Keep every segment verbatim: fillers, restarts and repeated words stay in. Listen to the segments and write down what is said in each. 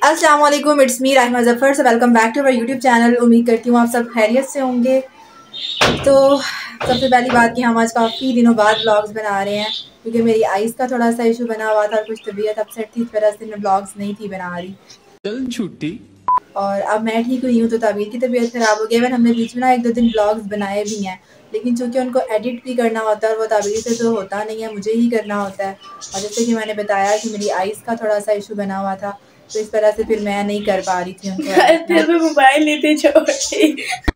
अस्सलाम वालेकुम, it's me Rahima Zafar से welcome back to our YouTube channel. उम्मीद करती हूँ आप सब खैरियत से होंगे। तो सबसे पहली बात कि हम आज काफ़ी दिनों बाद व्लॉग्स बना रहे हैं क्योंकि मेरी आइज़ का थोड़ा सा इशू बना हुआ था और कुछ तबीयत अपसेट थी, इस वजह से मैं व्लॉग्स नहीं थी बना रही। चल छुट्टी। और अब मैं ठीक हुई हूँ तो ताबीर की तबीयत ख़राब हो गई। मैंने हमने बीच में ना एक दो दिन व्लॉग्स बनाए भी हैं, लेकिन चूँकि उनको एडिट भी करना होता है और वो ताबीर से तो होता नहीं है, मुझे ही करना होता है। और जैसे कि मैंने बताया कि मेरी आइज़ का थोड़ा सा इशू बना हुआ था, तो इस तरह से फिर मैं नहीं कर पा रही थी उनको। फिर मैं मोबाइल लेते छोड़े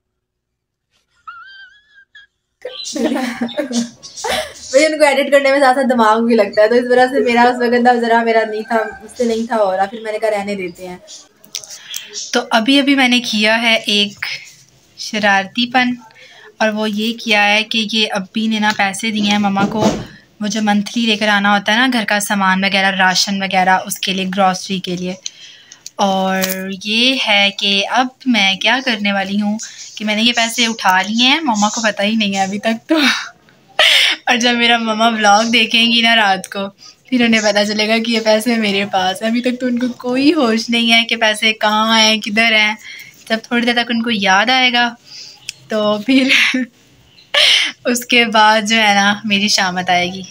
मुझे उनको एडिट करने में ज़्यादा दिमाग भी लगता है, तो इस वजह से मेरा उस वक्त ज़रा मेरा नहीं था, मुझसे नहीं था हो रहा। फिर मैंने कहा रहने देते हैं। तो अभी अभी मैंने किया है एक शरारतीपन, और वो ये किया है कि ये अब्बी ने ना पैसे दिए हैं मम्मा को, वो जो मंथली लेकर आना होता है ना घर का सामान वगैरह, राशन वगैरह, उसके लिए, ग्रॉसरी के लिए। और ये है कि अब मैं क्या करने वाली हूँ कि मैंने ये पैसे उठा लिए हैं, मम्मा को पता ही नहीं है अभी तक तो और जब मेरा मम्मा व्लॉग देखेंगी ना रात को, फिर उन्हें पता चलेगा कि ये पैसे मेरे पास हैं। अभी तक तो उनको कोई होश नहीं है कि पैसे कहाँ हैं, किधर हैं। जब थोड़ी देर तक उनको याद आएगा तो फिर उसके बाद जो है ना मेरी शामत आएगी।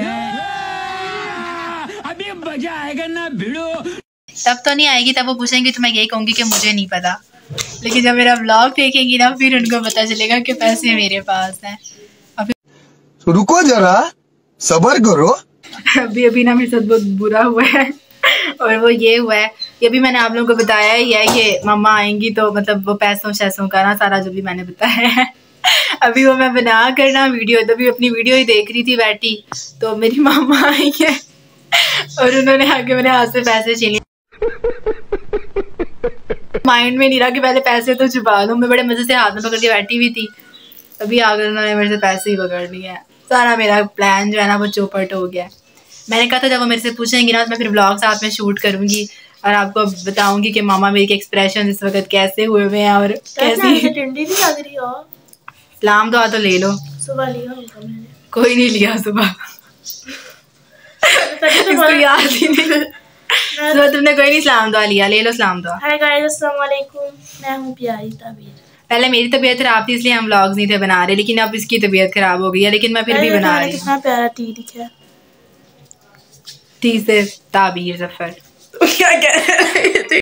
अभी मजा आएगा ना भिड़ो। तब तो नहीं आएगी, तब वो पूछेंगी तो मैं यही कहूँगी कि मुझे नहीं पता। लेकिन जब मेरा व्लॉग देखेंगी ना फिर उनको पता चलेगा कि पैसे मेरे पास हैं। तो रुको जरा, सब्र करो। अभी अभी ना मेरे साथ बहुत बुरा हुआ है और वो ये हुआ है, ये भी मैंने आप लोगों को बताया ही है कि मम्मा आएंगी तो मतलब वो पैसों शैसों का ना सारा जो भी मैंने बताया है। अभी वो मैं बना कर ना वीडियो, तभी अपनी वीडियो ही देख रही थी बैठी, तो मेरी मामा आई है और उन्होंने आके मेरे हाथ से पैसे छीन लिए। माइंड में नहीं रहा कि पहले पैसे तो छुपा दूँ, मैं बड़े मजे से हाथ में पकड़ के बैठी हुई थी, तभी आकर उन्होंने मेरे से पैसे ही पकड़ लिए हैं। सारा मेरा प्लान जो है ना वो चौपट हो गया। मैंने कहा था जब वो मेरे से पूछेंगी ना तो मैं फिर व्लॉग साथ में शूट करूंगी और आपको बताऊंगी कि मामा मेरे के एक्सप्रेशन इस वक्त कैसे हुए हुए हैं और कैसी ठंडी नहीं लग रही हो। सलाम दुआ तो ले लो। सुबह लिया होगा मैंने, कोई नहीं लिया सुबह इसको याद ही नहीं। सुबह तुमने कोई नहीं सलाम दुआ लिया, ले लो सलाम दुआ। हाय गाइस, अस्सलाम वालेकुम, मैं हूँ प्यारी ताबीर। पहले मेरी तबीयत खराब थी इसलिए हम व्लॉग्स नहीं थे बना रहे, लेकिन अब इसकी तबीयत खराब हो गई है, लेकिन मैं फिर भी बना रही हूँ। कितना प्यारा टी लिखा टी से ताबीर ज़फ़र। क्या कह रहे?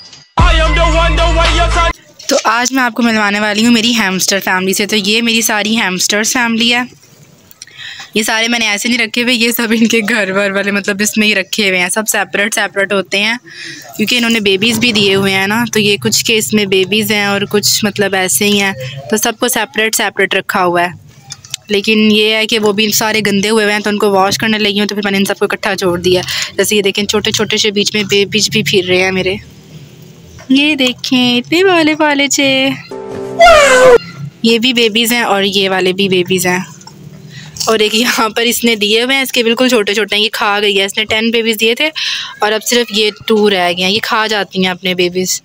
तो आज मैं आपको मिलवाने वाली हूँ मेरी हैमस्टर फैमिली से। तो ये मेरी सारी हैमस्टर्स फैमिली है। ये सारे मैंने ऐसे नहीं रखे हुए, ये सब इनके घर वर वाले मतलब इसमें ही रखे हुए हैं। सब सेपरेट सेपरेट होते हैं क्योंकि इन्होंने बेबीज़ भी दिए हुए हैं ना, तो ये कुछ के इसमें बेबीज़ हैं और कुछ मतलब ऐसे ही हैं, तो सबको सेपरेट सेपरेट रखा हुआ है। लेकिन ये है कि वो भी सारे गंदे हुए हुए हैं तो उनको वॉश करने लगी हूँ, तो फिर मैंने इन सबको इकट्ठा छोड़ दिया। जैसे ये देखें छोटे छोटे से बीच में बेबीज भी फिर रहे हैं मेरे, ये देखें इतने वाले वाले छे, ये भी बेबीज़ हैं और ये वाले भी बेबीज़ हैं। और एक यहाँ पर इसने दिए हुए हैं, इसके बिल्कुल छोटे छोटे हैं, ये खा गई है। इसने टेन बेबीज़ दिए थे और अब सिर्फ ये टू रह गए हैं, ये खा जाती हैं अपने बेबीज़।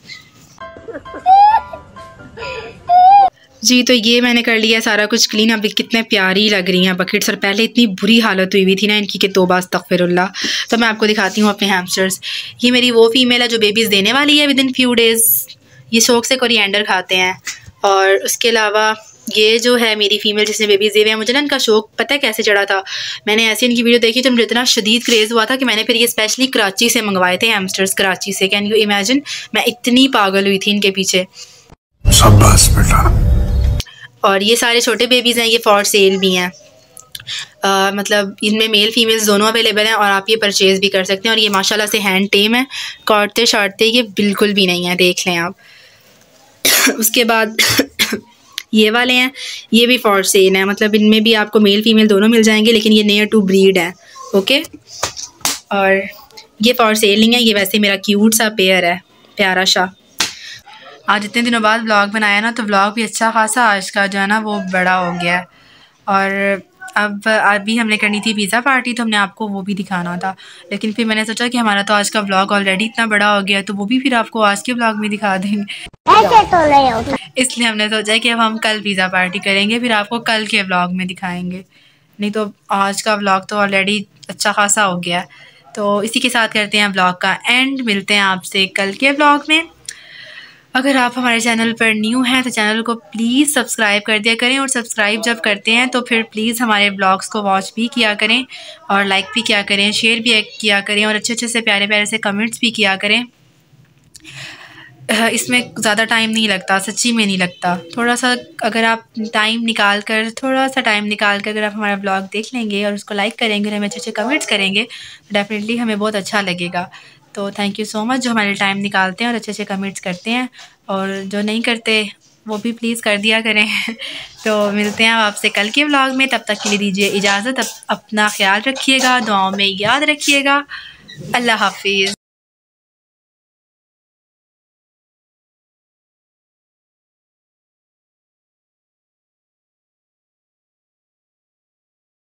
जी तो ये मैंने कर लिया सारा कुछ क्लीन। अभी कितने प्यारी लग रही हैं बकेट्स, और पहले इतनी बुरी हालत हुई हुई थी ना इनकी कि तौबा अस्तगफिरुल्लाह। तो मैं आपको दिखाती हूँ अपने हैमस्टर्स। ये मेरी वो फीमेल है जो बेबीज़ देने वाली है विद इन फ्यू डेज़। ये शौक से कोरिएंडर खाते हैं। और उसके अलावा ये जो है मेरी फीमेल जिसने बेबीज़ दिए हुए हैं, मुझे ना इनका शौक पता है कैसे चढ़ा था। मैंने ऐसे इनकी वीडियो देखी तो मुझे इतना शदीद क्रेज़ हुआ था कि मैंने फिर ये स्पेशली कराची से मंगवाए थे हैमस्टर्स, कराची से। कैन यू इमेजिन, मैं इतनी पागल हुई थी इनके पीछे। शाबाश बेटा। और ये सारे छोटे बेबीज़ हैं, ये फॉर सेल भी हैं। आ, मतलब इनमें मेल फीमेल्स दोनों अवेलेबल हैं और आप ये परचेज़ भी कर सकते हैं। और ये माशाल्लाह से हैंड टेम है, काटते शाटते ये बिल्कुल भी नहीं है, देख लें आप। उसके बाद ये वाले हैं, ये भी फॉर सेल हैं, मतलब इनमें भी आपको मेल फीमेल दोनों मिल जाएंगे, लेकिन ये नियर टू ब्रीड है। ओके, और ये फॉर सेल नहीं है, ये वैसे मेरा क्यूट सा पेयर है, प्यारा सा। आज इतने दिनों बाद व्लॉग बनाया ना, तो व्लॉग भी अच्छा खासा आज का जो है ना वो बड़ा हो गया है। और अब अभी हमने करनी थी पिज़्ज़ा पार्टी, तो हमने आपको वो भी दिखाना था, लेकिन फिर मैंने सोचा कि हमारा तो आज का व्लॉग ऑलरेडी इतना बड़ा हो गया है, तो वो भी फिर आपको आज के व्लॉग में दिखा देंगे। ऐसे तो नहीं होता, इसलिए हमने सोचा कि अब हम कल पिज़्ज़ा पार्टी करेंगे, फिर आपको कल के व्लॉग में दिखाएंगे। नहीं तो आज का व्लॉग तो ऑलरेडी अच्छा खासा हो गया है। तो इसी के साथ करते हैं ब्लॉग का एंड। मिलते हैं आपसे कल के ब्लॉग में। अगर आप हमारे चैनल पर न्यू हैं तो चैनल को प्लीज़ सब्सक्राइब कर दिया करें, और सब्सक्राइब जब करते हैं तो फिर प्लीज़ हमारे ब्लॉग्स को वॉच भी किया करें और लाइक भी किया करें, शेयर भी किया करें, और अच्छे अच्छे से प्यारे प्यारे से कमेंट्स भी किया करें। इसमें ज़्यादा टाइम नहीं लगता, सच्ची में नहीं लगता। थोड़ा सा अगर आप टाइम निकाल कर थोड़ा सा टाइम निकाल कर अगर आप हमारा ब्लॉग देख लेंगे और उसको लाइक करेंगे और हमें अच्छे अच्छे कमेंट्स करेंगे तो डेफिनेटली हमें बहुत अच्छा लगेगा। तो थैंक यू सो मच जो हमारे टाइम निकालते हैं और अच्छे अच्छे कमेंट्स करते हैं, और जो नहीं करते वो भी प्लीज़ कर दिया करें। तो मिलते हैं आपसे कल के व्लॉग में, तब तक के लिए दीजिए इजाज़त। अपना ख्याल रखिएगा, दुआओं में याद रखिएगा। अल्लाह हाफिज़।